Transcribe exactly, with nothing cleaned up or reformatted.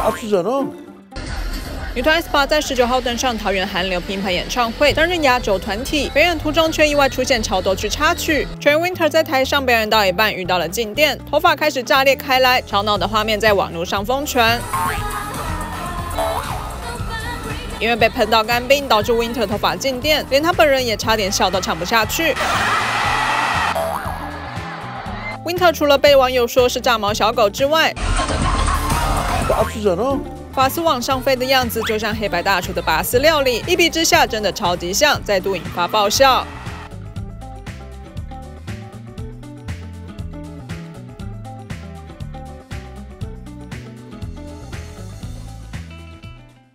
아프잖아. 女团 aespa 在十九号登上桃园韩流拼盘演唱会，担任压轴团体。表演途中却意外出现超多曲插曲。全 Winter 在台上表演到一半遇到了静电，头发开始炸裂开来，吵闹的画面在网络上疯传。因为被喷到干冰，导致 Winter 头发静电，连他本人也差点笑到唱不下去。Winter 除了被网友说是炸毛小狗之外， 아프잖아. 发丝往上飞的样子就像黑白大厨的拔丝料理，一比之下真的超级像，再度引发爆笑。